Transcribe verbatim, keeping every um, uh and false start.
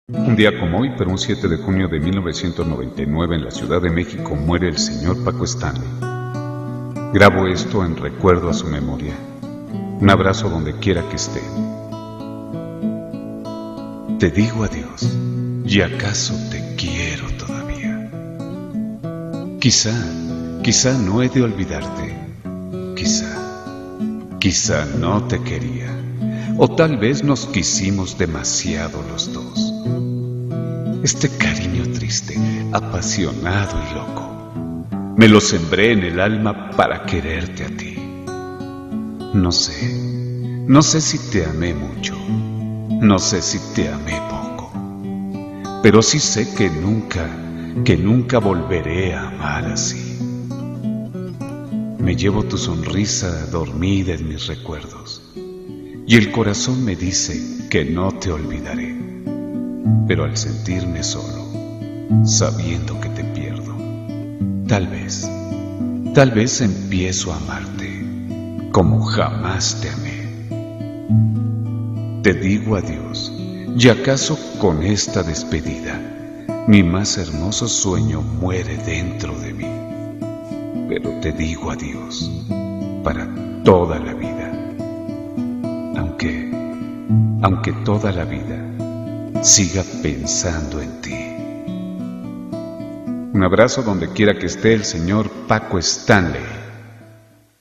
Un día como hoy, pero un siete de junio de mil novecientos noventa y nueve, en la Ciudad de México, muere el señor Paco Stanley. Grabo esto en recuerdo a su memoria. Un abrazo donde quiera que esté. Te digo adiós, y acaso te quiero todavía. Quizá, quizá no he de olvidarte. Quizá, quizá no te quería. O tal vez nos quisimos demasiado los dos. Este cariño triste, apasionado y loco, me lo sembré en el alma para quererte a ti. No sé, no sé si te amé mucho, no sé si te amé poco, pero sí sé que nunca, que nunca volveré a amar así. Me llevo tu sonrisa dormida en mis recuerdos, y el corazón me dice que no te olvidaré. Pero al sentirme solo, sabiendo que te pierdo, tal vez, tal vez empiezo a amarte como jamás te amé. Te digo adiós, y acaso con esta despedida, mi más hermoso sueño muere dentro de mí. Pero te digo adiós para toda la vida, aunque, aunque toda la vida siga pensando en ti. Un abrazo donde quiera que esté el señor Paco Stanley.